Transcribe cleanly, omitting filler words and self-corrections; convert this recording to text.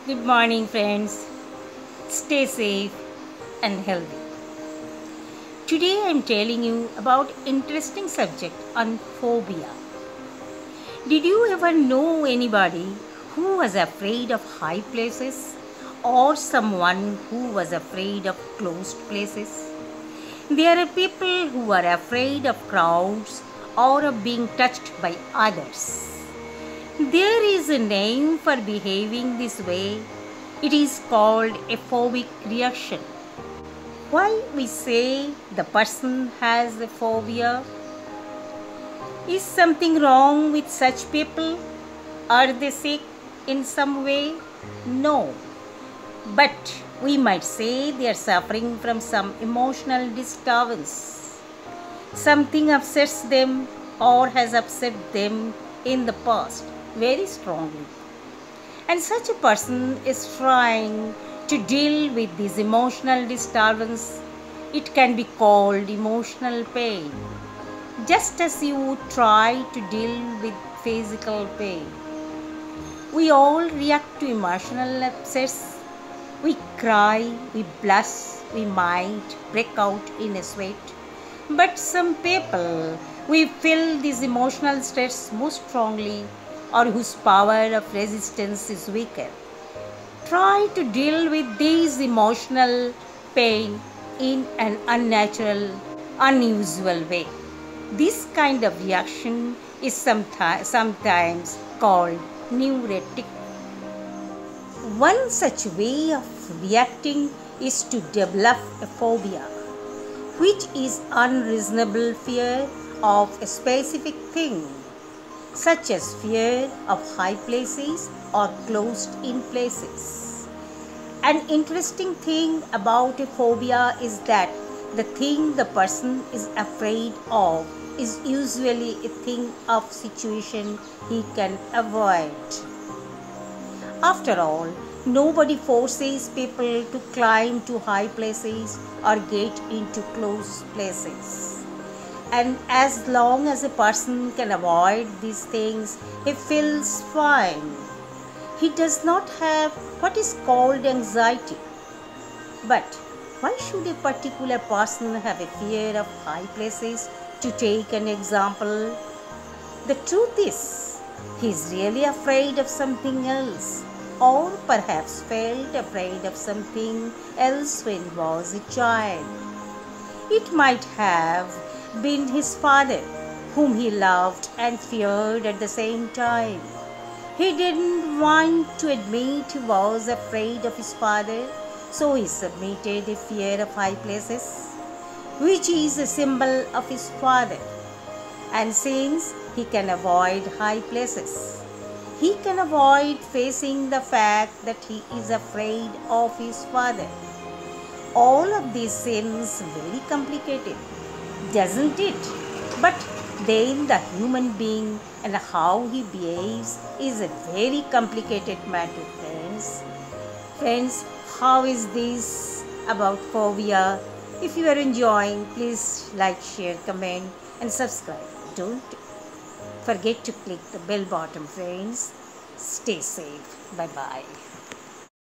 Good morning, friends. Stay safe and healthy. Today I am telling you about interesting subject on phobia. Did you ever know anybody who was afraid of high places or someone who was afraid of closed places? There are people who are afraid of crowds or of being touched by others. There is a name for behaving this way. It is called a phobic reaction. Why we say the person has a phobia? Is something wrong with such people? Are they sick in some way? No. But we might say they are suffering from some emotional disturbance. Something upsets them or has upset them in the past very strongly. And such a person is trying to deal with this emotional disturbance. It can be called emotional pain, just as you would try to deal with physical pain. We all react to emotional upsets. We cry, we blush, we might break out in a sweat. But some people, we feel this emotional stress most strongly, or whose power of resistance is weaker. Try to deal with this emotional pain in an unnatural, unusual way. This kind of reaction is sometimes called neurotic. One such way of reacting is to develop a phobia, which is unreasonable fear of a specific thing, such as fear of high places or closed-in places. An interesting thing about a phobia is that the thing the person is afraid of is usually a thing of situation he can avoid. After all, nobody forces people to climb to high places or get into closed places. And as long as a person can avoid these things, he feels fine. He does not have what is called anxiety. But why should a particular person have a fear of high places? To take an example, the truth is, he is really afraid of something else, or perhaps felt afraid of something else when he was a child. It might have been his father, whom he loved and feared at the same time. He didn't want to admit he was afraid of his father, so he submitted a fear of high places, which is a symbol of his father. And since he can avoid high places, he can avoid facing the fact that he is afraid of his father. All of this seems very complicated, doesn't it? But then the human being and how he behaves is a very complicated matter, friends. Friends, how is this about phobia? If you are enjoying, please like, share, comment and subscribe. Don't forget to click the bell button, friends. Stay safe. Bye-bye.